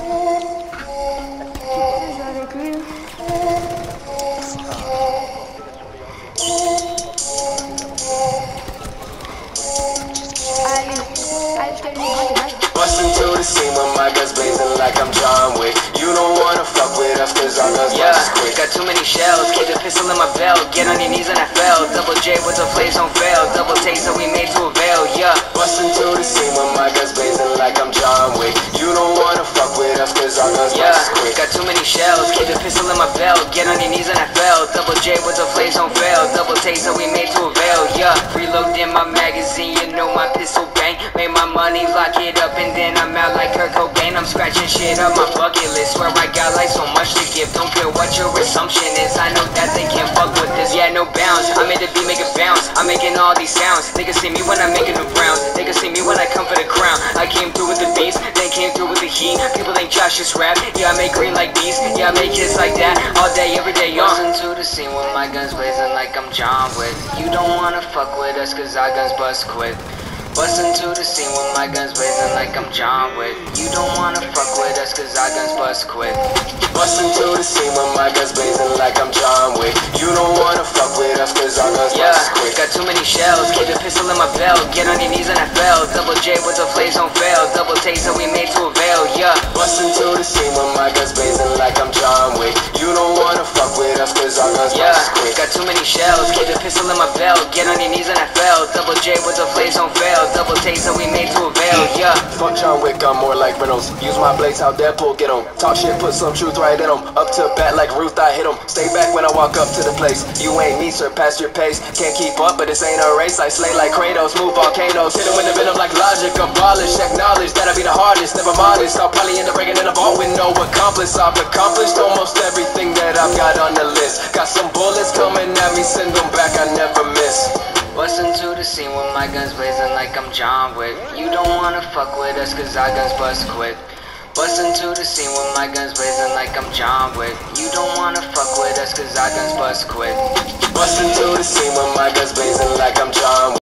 Bust into the scene with my guns blazing like I'm John Wick. You don't wanna fuck with us cause our guns bust quick. Got too many shells, keep the pistol in my belt. Get on your knees and I fell. Double J with the flames on fail. Double taste that we made to avail, yeah. Bust into the scene with my guns blazing like I'm John Wick. You don't wanna fuck with us cause our guns bust quick. Got too many shells, keep the pistol in my belt. Get on your knees and I fell. Double J with the flames on fail. Double taste that we made to avail, yeah. Reload in my magazine, you know my pistol bang. Made my money, lock it up, and then I'm out like Kurt Cobain. I'm scratching shit up my bucket list. Swear I got like so much to give. Don't care what your assumption is. I know that they can't fuck with this. Yeah, no bounds. I made the beat make it bounce. I'm making all these sounds. They can see me when I'm making the rounds. They can see me when I come for the crown. I came through with the beats, they came through with the heat. People think Josh just rap. Yeah, I make green like bees. Yeah, I make hits like that all day, every day. Listen to the scene with my guns blazing like I'm John Wick. You don't wanna fuck with us cause our guns bust quick. Bust into the scene with my guns blazing like I'm John Wick. You don't wanna fuck with us cause our guns bust quick. Bust into the scene with my guns blazing like I'm John Wick. You don't wanna fuck with us cause our guns bust quick. Got too many shells, keep the pistol in my belt. Get on your knees and I fell. Double J with the flames on fail. Double taste that we made to avail, yeah. Bust into the scene with my guns blazing like I'm John Wick. You don't wanna fuck with us cause our guns bust quick. Got too many shells, keep the pistol in my belt. Get on your knees and I fell. Double J with the flames on fail. Double taste that we made to avail, yeah. Fuck John Wick, I'm more like Reynolds. Use my blades, how Deadpool get 'em. Talk shit, put some truth right in 'em. Up to bat like Ruth, I hit 'em. Stay back when I walk up to the place. You ain't me, surpass your pace. Can't keep up, but this ain't a race. I slay like Kratos, move volcanoes. Hit 'em with the venom like logic. Abolish, acknowledge that'll be the hardest. Never modest, I'll probably end up breaking in a vault with no accomplice. I've accomplished almost everything that I've got on the list. Got some bullets coming at me, send them back, I never miss. Bust into the scene with my guns blazing like I'm John Wick. You don't wanna fuck with us cause our guns bust quick. Bust into the scene with my guns blazing like I'm John Wick. You don't wanna fuck with us cause our guns bust quick. Bust into the scene with my guns blazing like I'm John Wick.